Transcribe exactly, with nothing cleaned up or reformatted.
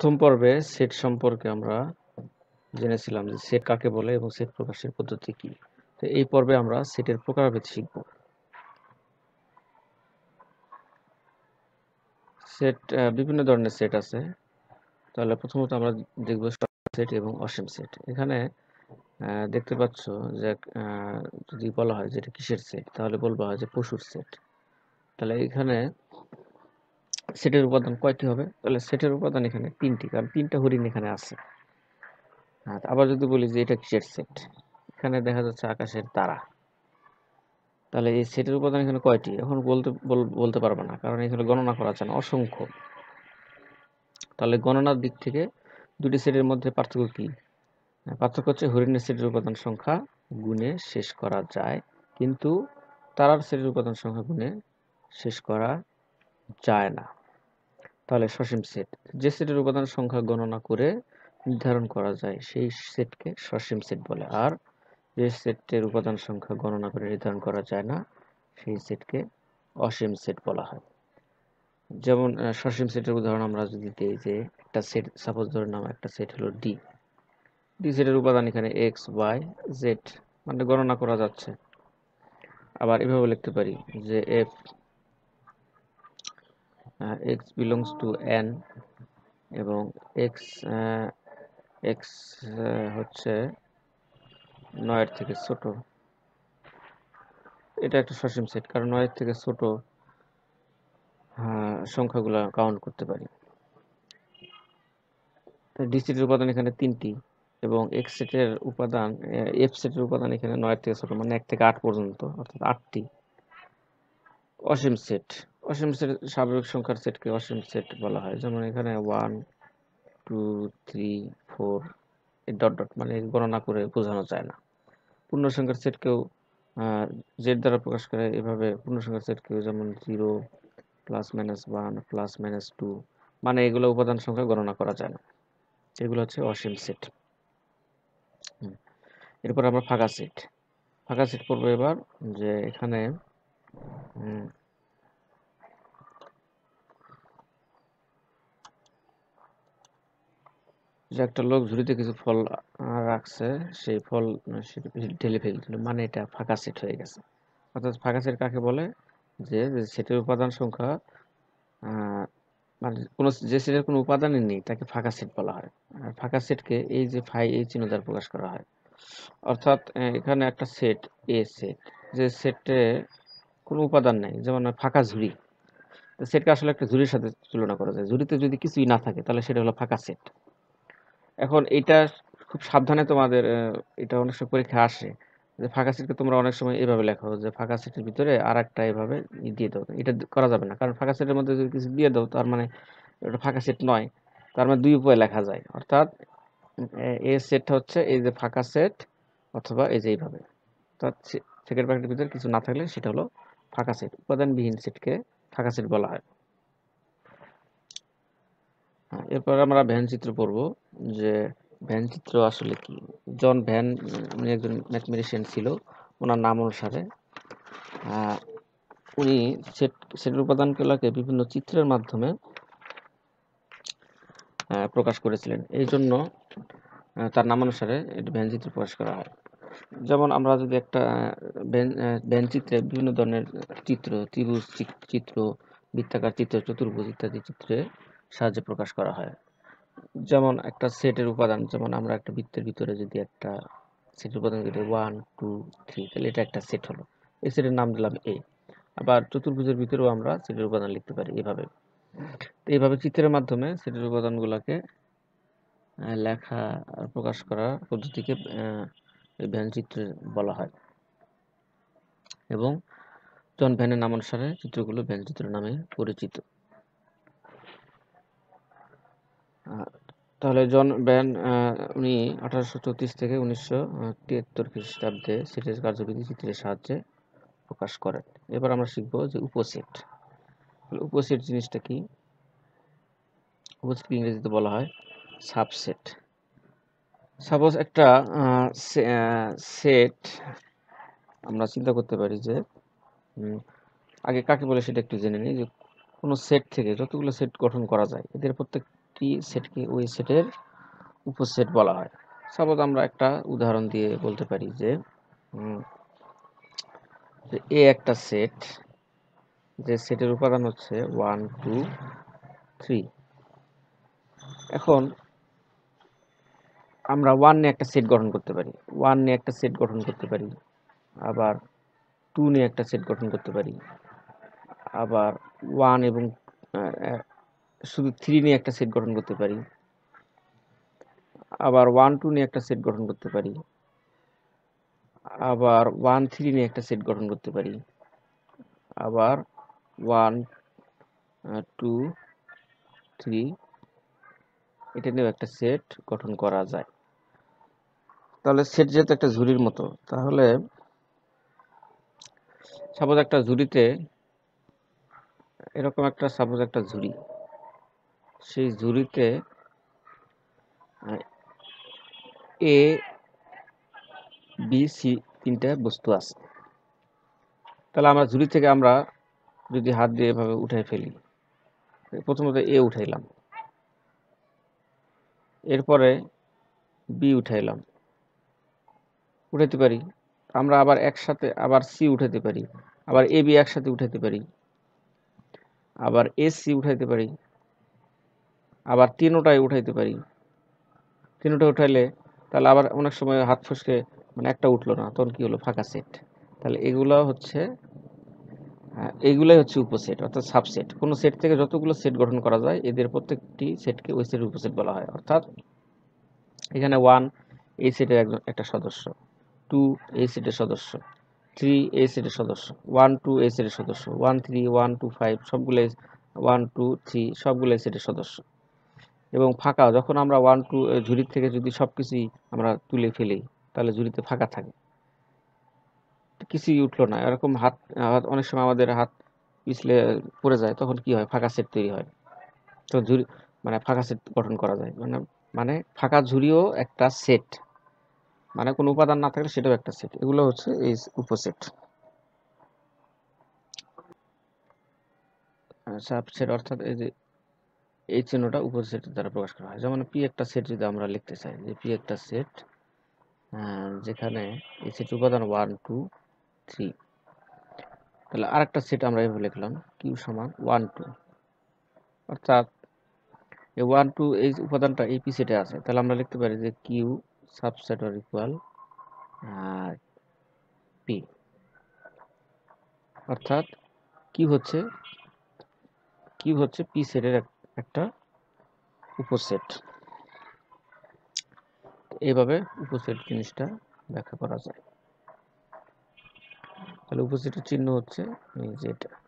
প্রথম পর্বে সেট সম্পর্কে আমরা জেনেছিলাম যে সেট কাকে বলে এবং সেট প্রকাশের পদ্ধতি কি। তো এই পর্বে আমরা সেটের প্রকারভেদ শিখব। সেট বিভিন্ন ধরনের সেট আছে। তাহলে প্রথমত আমরা দেখব সেট এবং অসীম সেট। এখানে দেখতে পাচ্ছ যে যদি বলা হয় যে এটা কিসের সেট, তাহলে বলবো হয় যে পশুর সেট। তাহলে এখানে সেটের উপাদান কয়টি হবে? তাহলে সেটের উপাদান এখানে তিনটি, কারণ তিনটা হরিণ এখানে আছে। আবার যদি বলি যে এটা কিসের সেট, এখানে দেখা যাচ্ছে আকাশের তারা। তাহলে এই সেটের উপাদান এখানে কয়টি এখন বলতে বলতে পারবো না, কারণ এখানে গণনা করা যায় না, অসংখ্য। তাহলে গণনার দিক থেকে দুটি সেটের মধ্যে পার্থক্য কি? পার্থক্য হচ্ছে হরিণের সেটের উপাদান সংখ্যা গুণে শেষ করা যায়, কিন্তু তারার সেটের উপাদান সংখ্যা গুণে শেষ করা যায় না। তাহলে সসীম সেট, যে সেটের উপাদান সংখ্যা গণনা করে নির্ধারণ করা যায় সেই সেটকে সসীম সেট বলে, আর যে সেটের উপাদান সংখ্যা গণনা করে নির্ধারণ করা যায় না সেই সেটকে অসীম সেট বলা হয়। যেমন সসীম সেটের উদাহরণ আমরা যদি দিই, যে একটা সেট সাপোজ ধরে নাও একটা সেট হলো ডি। ডি সেটের উপাদান এখানে এক্স ওয়াই জেড, মানে গণনা করা যাচ্ছে। আবার এভাবে লিখতে পারি যে F X belongs to N এবং এক্স এক্স হচ্ছে নয়ের থেকে ছোট। এটা একটা সসীম সেট, কারণ নয়ের থেকে ছোট সংখ্যাগুলো কাউন্ট করতে পারি। ডি সেটের উপাদান এখানে তিনটি এবং এক্স সেটের উপাদান এফ সেটের উপাদান এখানে নয়ের থেকে ছোট, মানে এক থেকে আট পর্যন্ত, অর্থাৎ আটটি। অসীম সেট, অসীম সেট স্বাভাবিক সংখ্যার সেটকে অসীম সেট বলা হয়। যেমন এখানে one two three four dot dot, মানে গণনা করে বোঝানো যায় না। পূর্ণ সংখ্যার সেটকেও জেড দ্বারা প্রকাশ করে, এভাবে পূর্ণ সংখ্যার সেটকেও, যেমন zero plus minus one plus minus two, মানে এগুলো উপাদান সংখ্যা গণনা করা যায় না। এগুলো হচ্ছে অসীম সেট। এরপর আমরা ফাঁকা সেট, ফাঁকা সেট করবো এবার। যে এখানে যে একটা লোক ঝুড়িতে কিছু ফল রাখছে, সেই ফল ঢেলে ফেলে দিল, মানে এটা ফাঁকা সেট হয়ে গেছে। অর্থাৎ ফাঁকা সেট কাকে বলে? যে সেটের উপাদান সংখ্যা মানে কোনো যে সেটের কোনো উপাদানই নেই তাকে ফাঁকা সেট বলা হয়। আর ফাঁকা সেটকে এই যে ফাই এই চিহ্ন দ্বারা প্রকাশ করা হয়। অর্থাৎ এখানে একটা সেট এ সেট, যে সেটে কোনো উপাদান নেই, যেমন ফাঁকা ঝুড়ি। সেটকে আসলে একটা ঝুড়ির সাথে তুলনা করা যায়। ঝুড়িতে যদি কিছুই না থাকে তাহলে সেটা হলো ফাঁকা সেট। এখন এটা খুব সাবধানে তোমাদের, এটা অনেক সময় পরীক্ষা আসে যে ফাঁকা সেটকে তোমরা অনেক সময় এভাবে লেখো যে ফাঁকা সেটের ভিতরে আর একটা এভাবে দিয়ে দাও। এটা করা যাবে না, কারণ ফাঁকা সেটের মধ্যে যদি কিছু দিয়ে দাও তার মানে এটা ফাঁকা সেট নয়। তার মানে দুই উপায়ে লেখা যায়। অর্থাৎ এই সেটটা হচ্ছে এই যে ফাঁকা সেট, অথবা এই যে এইভাবে। অর্থাৎ সেকেন্ড ব্র্যাকেটের ভিতরে কিছু না থাকলে সেটা হলো ফাঁকা সেট। উপাদানবিহীন সেটকে ফাঁকা সেট বলা হয়। এরপর আমরা ভ্যান চিত্র পড়ব। যে ভ্যান চিত্র আসলে কি? জন ভ্যান উনি একজন ম্যাথমেটিশিয়ান ছিল। ওনার নাম অনুসারে উনি সেট সেটের উপাদানগুলোকে বিভিন্ন চিত্রের মাধ্যমে প্রকাশ করেছিলেন। এই জন্য তার নাম অনুসারে ভ্যান চিত্র প্রকাশ করা হয়। যেমন আমরা যদি একটা ভ্যান চিত্রে বিভিন্ন ধরনের চিত্র, ত্রিভুজ চিত্র, বৃত্তাকার চিত্র, চতুর্ভুজ ইত্যাদি চিত্রে সাহায্যে প্রকাশ করা হয়। যেমন একটা সেটের উপাদান, যেমন আমরা একটা বৃত্তের ভিতরে যদি একটা সেটের উপাদান যদি ওয়ান টু থ্রি, তাহলে এটা একটা সেট হলো, এই সেটের নাম দিলাম এ। আবার চতুর্ভুজের ভিতরেও আমরা সেটের উপাদান লিখতে পারি এভাবে। তো এইভাবে চিত্রের মাধ্যমে সেটের উপাদানগুলোকে লেখা প্রকাশ করা পদ্ধতিকে ভ্যান চিত্র বলা হয়। এবং জন ভ্যানের নাম অনুসারে চিত্রগুলো ভ্যান চিত্র নামে পরিচিত। তাহলে জন ভ্যান উনি আঠারোশো চৌত্রিশ থেকে উনিশশো তিয়াত্তর খ্রিস্টাব্দে সেটের কার্যবিধি চিত্রের সাহায্যে প্রকাশ করেন। এবার আমরা শিখবো যে উপসেট। উপসেট জিনিসটা কি? উপসেটকে ইংরেজিতে বলা হয় সাবসেট। সাপোজ একটা সেট আমরা চিন্তা করতে পারি যে আগে কাকে বলে সেটা একটু জেনে নিই। যে কোনো সেট থেকে যতগুলো সেট গঠন করা যায়, এদের প্রত্যেকটি প্রত্যেকটি সেটকে ওই সেটের উপসেট বলা হয়। সাপোজ আমরা একটা উদাহরণ দিয়ে বলতে পারি যে এ একটা সেট, যে সেটের উপাদান হচ্ছে ওয়ান টু থ্রি। এখন আমরা ওয়ান নিয়ে একটা সেট গঠন করতে পারি, ওয়ান নিয়ে একটা সেট গঠন করতে পারি, আবার টু নিয়ে একটা সেট গঠন করতে পারি, আবার ওয়ান এবং শুধু থ্রি নিয়ে একটা সেট গঠন করতে পারি, আবার ওয়ান টু নিয়ে একটা সেট গঠন করতে পারি, আবার ওয়ান থ্রি নিয়ে একটা সেট গঠন করতে পারি, আবার ওয়ান টু থ্রি এটা নিয়েও একটা সেট গঠন করা যায়। তাহলে সেট যেহেতু একটা ঝুড়ির মতো, তাহলে সাপোজ একটা ঝুড়িতে এরকম একটা সাপোজ একটা ঝুড়ি, সেই ঝুড়িতে এ বি সি তিনটা বস্তু আছে। তাহলে আমরা ঝুড়ি থেকে আমরা যদি হাত দিয়ে এভাবে উঠাই ফেলি, প্রথমত এ উঠাইলাম, এরপরে বি উঠাইলাম, উঠাইতে পারি আমরা, আবার একসাথে আবার সি উঠাইতে পারি, আবার এ বি একসাথে উঠাইতে পারি, আবার এ সি উঠাইতে পারি, আবার তিনোটাই উঠাইতে পারি। তিনোটা উঠাইলে তাহলে আবার অনেক সময় হাত ফসকে মানে একটা উঠলো না, তখন কি হলো, ফাঁকা সেট। তাহলে এগুলো হচ্ছে এইগুলাই হচ্ছে উপসেট অর্থাৎ সাবসেট। কোনো সেট থেকে যতগুলো সেট গঠন করা যায় এদের প্রত্যেকটি সেটকে ওই সেটের উপসেট বলা হয়। অর্থাৎ এখানে ওয়ান এই সেটের একজন একটা সদস্য, টু এই সেটের সদস্য, থ্রি এই সেটের সদস্য, ওয়ান টু এই সেটের সদস্য, one three one two five সবগুলো, ওয়ান টু থ্রি সবগুলো এই সেটের সদস্য। এবং ফাঁকা, যখন আমরা ওয়ান টু ঝুড়ির থেকে যদি সব কিছুই আমরা তুলে ফেলি তাহলে ঝুড়িতে ফাঁকা থাকে, কিছুই উঠলো না, এরকম হাত অনেক সময় আমাদের হাত পিছলে পড়ে যায়, তখন কি হয়, ফাঁকা সেট তৈরি হয়। তো ঝুড়ি মানে ফাঁকা সেট গঠন করা যায়, মানে মানে ফাঁকা ঝুড়িও একটা সেট, মানে কোনো উপাদান না থাকলে সেটাও একটা সেট। এগুলো হচ্ছে এই উপসেট। সাবসেট অর্থাৎ এই যে এই চিহ্নটা উপসেটের দ্বারা প্রকাশ করা হয়। যেমন পি একটা সেট যদি আমরা লিখতে চাই, যে পি একটা সেট যেখানে এই সেট উপাদান ওয়ান টু থ্রি, তাহলে আরেকটা সেট আমরা এভাবে লিখলাম কিউ সমান ওয়ান টু, অর্থাৎ এই ওয়ান টু এই উপাদানটা এই পি সেটে আছে, তাহলে আমরা লিখতে পারি যে Q subset or equal P, অর্থাৎ কিউ হচ্ছে কিউ হচ্ছে পি সেটের একটা উপসেট। এইভাবে উপসেট জিনিসটা ব্যাখ্যা করা যায়। তাহলে উপসেটের চিহ্ন হচ্ছে এই যে এটা।